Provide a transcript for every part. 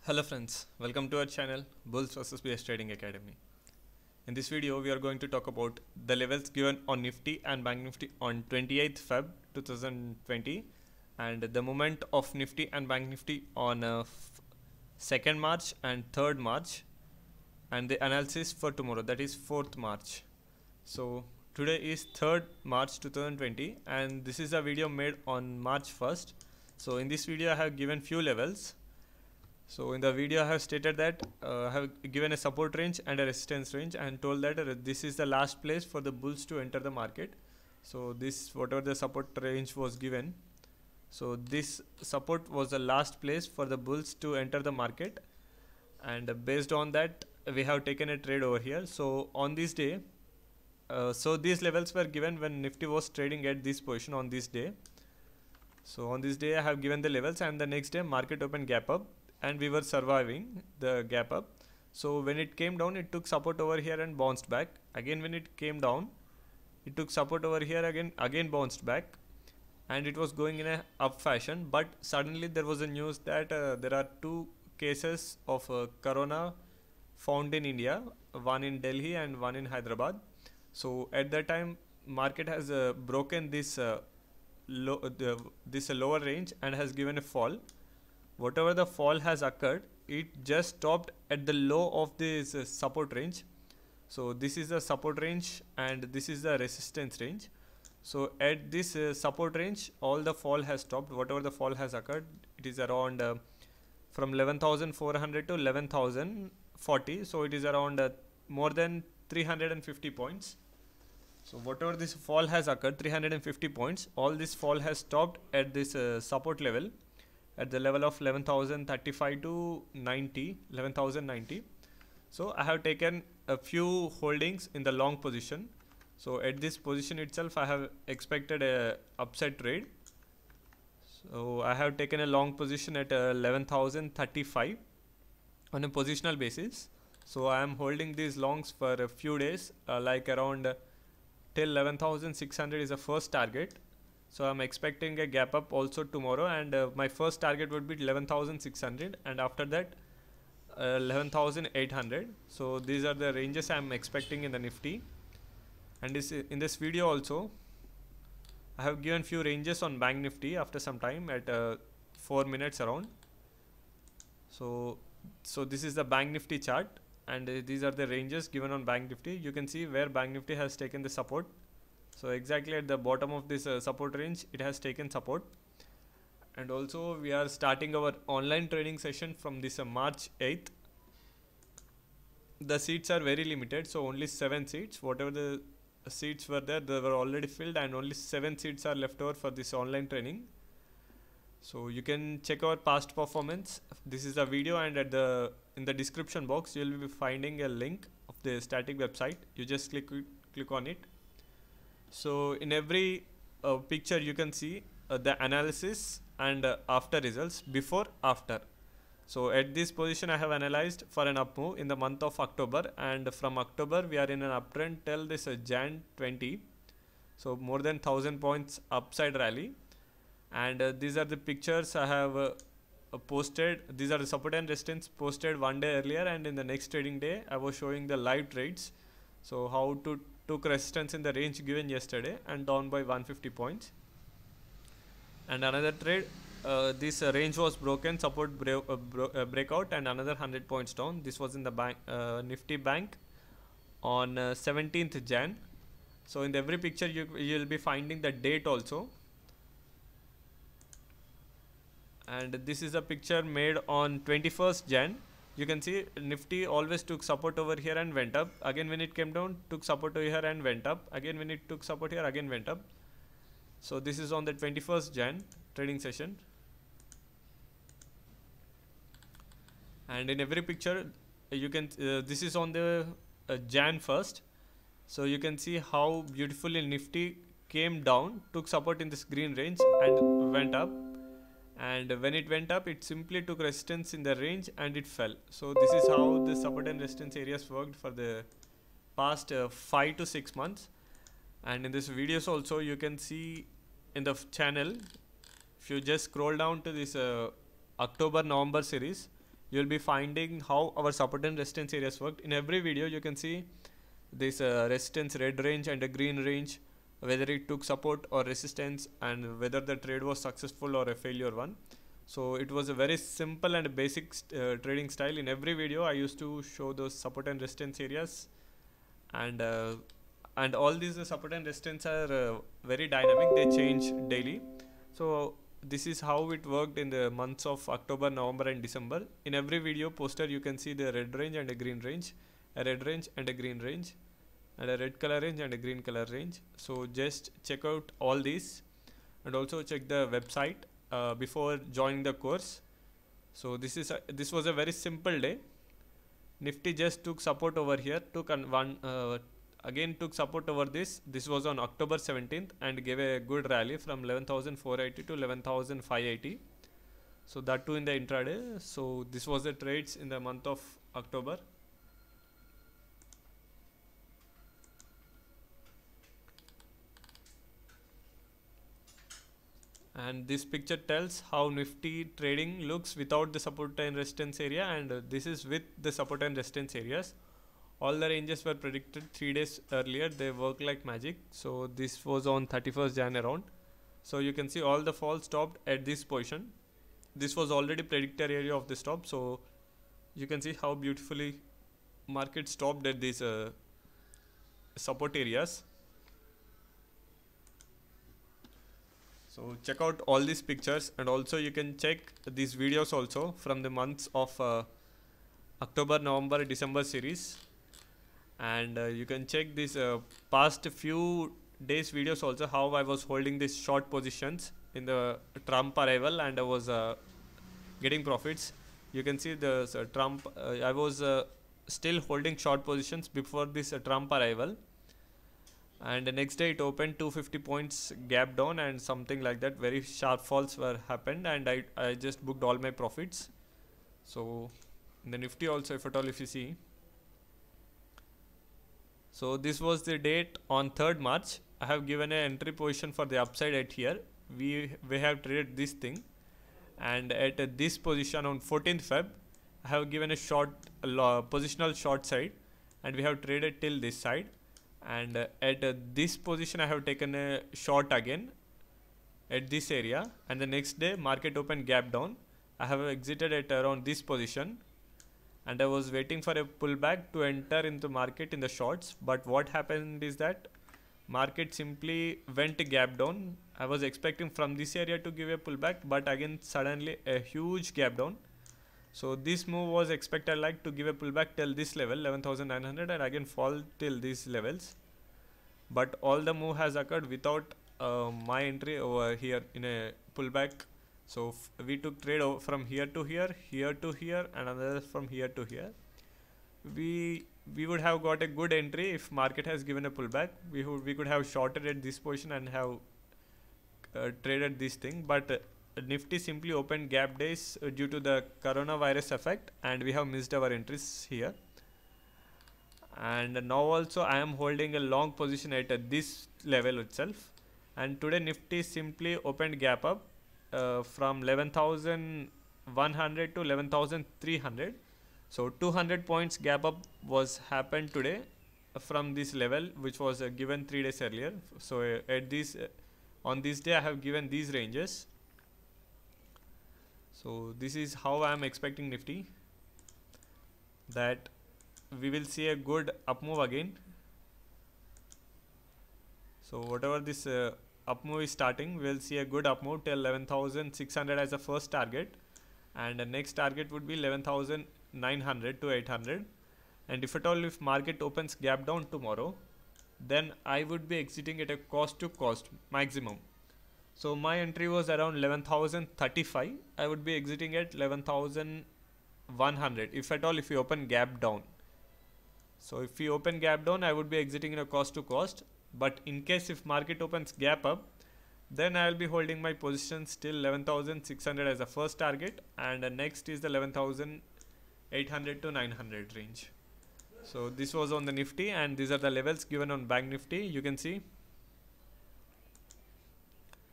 Hello friends, welcome to our channel bullsvsbears Trading Academy. In this video we are going to talk about the levels given on Nifty and Bank Nifty on 28th Feb 2020 and the movement of Nifty and Bank Nifty on 2nd March and 3rd March and the analysis for tomorrow, that is 4th March. So today is 3rd March 2020 and this is a video made on March 1st. So in this video I have given few levels. So in the video I have stated that I have given a support range and a resistance range and told that this is the last place for the bulls to enter the market. So this whatever the support range was given, so this support was the last place for the bulls to enter the market, and based on that we have taken a trade over here. So on this day, so these levels were given when Nifty was trading at this position on this day. So on this day I have given the levels, and the next day market opened gap up and we were surviving the gap up. So when it came down, it took support over here and bounced back. Again when it came down, it took support over here, again bounced back, and it was going in a up fashion. But suddenly there was a news that there are two cases of corona found in India, one in Delhi and one in Hyderabad. So at that time market has broken this lower range and has given a fall. Whatever the fall has occurred, it just stopped at the low of this support range. So this is the support range and this is the resistance range. So at this support range all the fall has stopped. Whatever the fall has occurred, it is around from 11,400 to 11,040. So it is around more than 350 points. So whatever this fall has occurred, 350 points, all this fall has stopped at this support level, at the level of 11,035 to 11,090. So I have taken a few holdings in the long position. So at this position itself I have expected a upside trade. So I have taken a long position at 11,035 on a positional basis. So I am holding these longs for a few days, like around till 11,600 is the first target. So I'm expecting a gap up also tomorrow, and my first target would be 11,600 and after that 11,800. So these are the ranges I'm expecting in the Nifty. And in this video also I have given few ranges on Bank Nifty after some time at 4 minutes around. So this is the Bank Nifty chart, and these are the ranges given on Bank Nifty. You can see where Bank Nifty has taken the support. So exactly at the bottom of this support range it has taken support. And also we are starting our online trading session from this March 8th. The seats are very limited, so only 7 seats. Whatever the seats were there, they were already filled, and only 7 seats are left over for this online training. So you can check our past performance. This is a video, and at in the description box you will be finding a link of the static website. You just click on it. So in every picture you can see the analysis and after results, before, after. So at this position I have analyzed for an up move in the month of October, and from October we are in an uptrend till this Jan 20. So more than 1,000 points upside rally. And these are the pictures I have posted. These are the support and resistance posted one day earlier, and in the next trading day I was showing the live trades. So how to took resistance in the range given yesterday and down by 150 points. And another trade, this range was broken, support breakout, and another 100 points down. This was in the Nifty Bank on 17th Jan. So in every picture you will be finding the date also. And this is a picture made on 21st Jan. You can see Nifty always took support over here and went up. Again when it came down, took support over here and went up. Again when it took support here, again went up. So this is on the 21st Jan trading session. And in every picture you can this is on the Jan 1st. So you can see how beautifully Nifty came down, took support in this green range and went up. And when it went up, it simply took resistance in the range and it fell. So this is how the support and resistance areas worked for the past 5 to 6 months. And in this videos also you can see in the channel, if you just scroll down to this October November series, you'll be finding how our support and resistance areas worked. In every video you can see this resistance red range and a green range, whether it took support or resistance, and whether the trade was successful or a failure one. So it was a very simple and basic trading style. In every video I used to show those support and resistance areas, and all these support and resistance are very dynamic, they change daily. So this is how it worked in the months of October, November and December. In every video poster you can see the red range and a green range, a red range and a green range, and a red color range and a green color range. So just check out all these, and also check the website before joining the course. So this was a very simple day. Nifty just took support over here, took again took support over this. This was on October 17th and gave a good rally from 11,480 to 11,580. So that too in the intraday. So this was the trades in the month of October. And this picture tells how Nifty trading looks without the support and resistance area, and this is with the support and resistance areas. All the ranges were predicted 3 days earlier, they work like magic. So this was on 31st Jan around. So you can see all the fall stopped at this position. This was already predicted area of the stop, so you can see how beautifully market stopped at these support areas. So check out all these pictures, and also you can check these videos also from the months of October, November, December series, and you can check this past few days videos also, how I was holding these short positions in the Trump arrival and I was getting profits. You can see the Trump, I was still holding short positions before this Trump arrival, and the next day it opened 250 points gap down and something like that, very sharp falls were happened, and I just booked all my profits. So in the Nifty also, if at all if you see, so this was the date on 3rd March. I have given an entry position for the upside at here. We have traded this thing, and at this position on 14th Feb I have given a short positional short side, and we have traded till this side. And at this position I have taken a short again at this area, and the next day market opened gap down. I have exited at around this position, and I was waiting for a pullback to enter into market in the shorts. But what happened is that market simply went gap down. I was expecting from this area to give a pullback, but again suddenly a huge gap down. So this move was expected like to give a pullback till this level 11,900 and again fall till these levels, but all the move has occurred without my entry over here in a pullback. So we took trade from here to here, here to here, and another from here to here. We would have got a good entry if market has given a pullback. We could have shorted at this position and have traded this thing, but Nifty simply opened gap days due to the coronavirus effect, and we have missed our entries here. And now also I am holding a long position at this level itself, and today Nifty simply opened gap up from 11,100 to 11,300. So 200 points gap up was happened today from this level, which was given 3 days earlier. So at this on this day I have given these ranges. So this is how I am expecting Nifty, that we will see a good up move again. So whatever this up move is starting, we will see a good up move till 11,600 as the first target, and the next target would be 11,900 to 800. And if at all if market opens gap down tomorrow, then I would be exiting at a cost to cost maximum. So my entry was around 11,035. I would be exiting at 11,100 if at all if we open gap down. So if we open gap down, I would be exiting in a cost to cost. But in case if market opens gap up, then I will be holding my positions till 11,600 as a first target, and next is the 11,800 to 900 range. So this was on the Nifty, and these are the levels given on Bank Nifty. You can see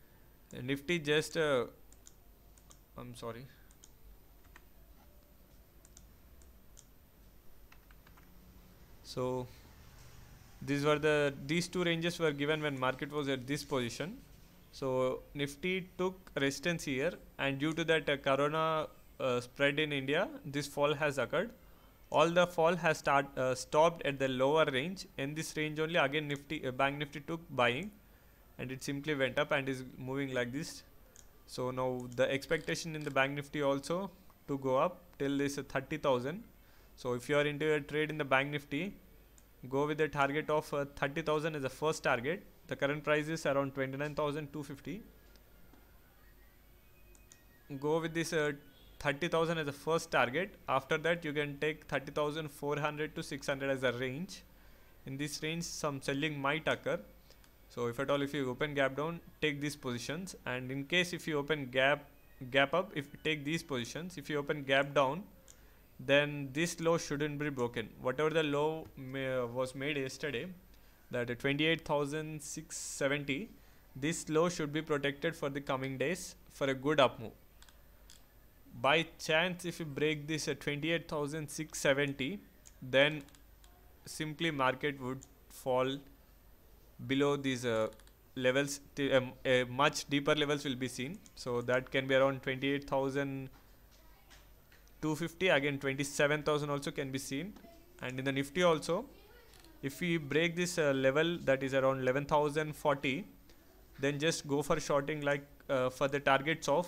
Nifty just I'm sorry, So these two ranges were given when market was at this position. So Nifty took resistance here, and due to that corona spread in India, this fall has occurred. All the fall has stopped at the lower range. In this range only again Bank Nifty took buying, and it simply went up and is moving like this. So now the expectation in the Bank Nifty also to go up till this 30,000. So if you are into a trade in the Bank Nifty, go with the target of 30,000 as the first target. The current price is around 29,250. Go with this 30,000 as the first target. After that you can take 30,400 to 600 as a range. In this range some selling might occur. So if at all, if you open gap down, take these positions, and in case if you open gap up, if you take these positions, if you open gap down, then this low shouldn't be broken. Whatever the low was made yesterday, that 28,670, this low should be protected for the coming days for a good up move. By chance if you break this at 28,670, then simply market would fall below these levels. Much deeper levels will be seen. So that can be around 28,250, again 27,000 also can be seen. And in the Nifty also, if we break this level, that is around 11,040, then just go for shorting, like for the targets of,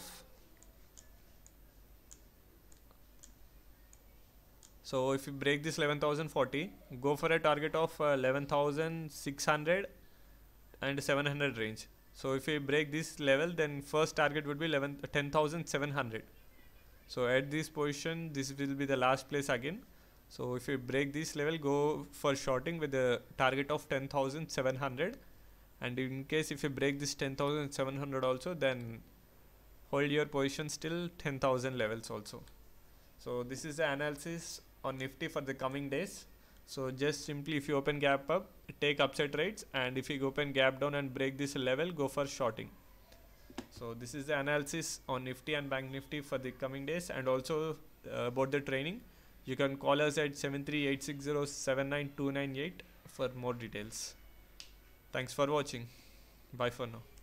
so if you break this 11,040, go for a target of 11,600 and 700 range. So if we break this level, then first target would be 10,700. So at this position, this will be the last place again. So if you break this level, go for shorting with the target of 10,700. And in case if you break this 10,700 also, then hold your position till 10,000 levels also. So this is the analysis on Nifty for the coming days. So just simply, if you open gap up, take upside trades, and if you open gap down and break this level, go for shorting. So this is the analysis on Nifty and Bank Nifty for the coming days, and also about the training. You can call us at 7386079298 for more details. Thanks for watching. Bye for now.